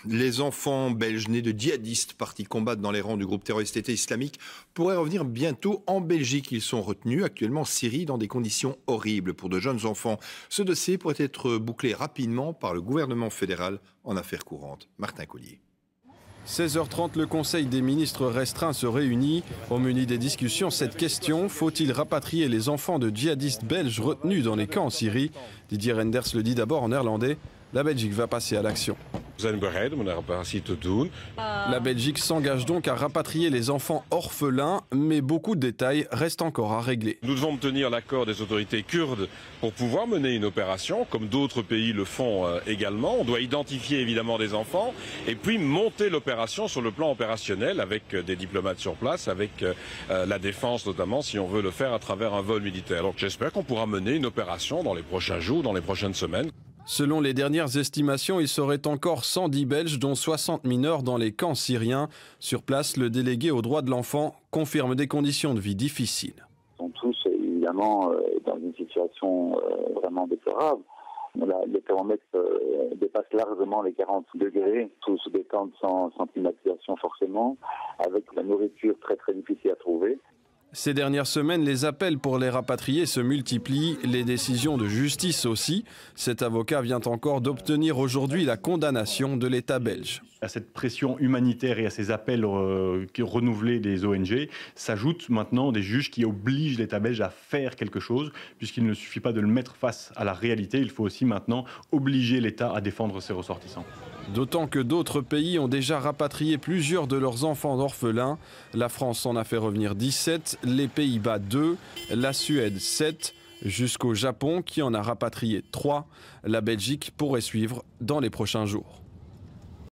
Les enfants belges nés de djihadistes partis combattre dans les rangs du groupe terroriste État islamique pourraient revenir bientôt en Belgique. Ils sont retenus actuellement en Syrie dans des conditions horribles pour de jeunes enfants. Ce dossier pourrait être bouclé rapidement par le gouvernement fédéral en affaires courantes. Martin Collier. 16h30, le Conseil des ministres restreint se réunit. Au menu des discussions, cette question, faut-il rapatrier les enfants de djihadistes belges retenus dans les camps en Syrie? Didier Reynders le dit d'abord en néerlandais. La Belgique va passer à l'action. La Belgique s'engage donc à rapatrier les enfants orphelins, mais beaucoup de détails restent encore à régler. Nous devons obtenir l'accord des autorités kurdes pour pouvoir mener une opération, comme d'autres pays le font également. On doit identifier évidemment des enfants et puis monter l'opération sur le plan opérationnel avec des diplomates sur place, avec la défense notamment, si on veut le faire à travers un vol militaire. Donc j'espère qu'on pourra mener une opération dans les prochains jours, dans les prochaines semaines. Selon les dernières estimations, il serait encore 110 Belges, dont 60 mineurs dans les camps syriens. Sur place, le délégué aux droits de l'enfant confirme des conditions de vie difficiles. Ils sont tous évidemment dans une situation vraiment déplorable. Les thermomètres dépassent largement les 40 degrés, tous sous des tentes sans climatisation forcément, avec la nourriture très très difficile à trouver. Ces dernières semaines, les appels pour les rapatrier se multiplient, les décisions de justice aussi. Cet avocat vient encore d'obtenir aujourd'hui la condamnation de l'État belge. À cette pression humanitaire et à ces appels renouvelés des ONG, s'ajoutent maintenant des juges qui obligent l'État belge à faire quelque chose, puisqu'il ne suffit pas de le mettre face à la réalité, il faut aussi maintenant obliger l'État à défendre ses ressortissants. D'autant que d'autres pays ont déjà rapatrié plusieurs de leurs enfants orphelins. La France en a fait revenir 17, les Pays-Bas 2, la Suède 7, jusqu'au Japon qui en a rapatrié 3. La Belgique pourrait suivre dans les prochains jours.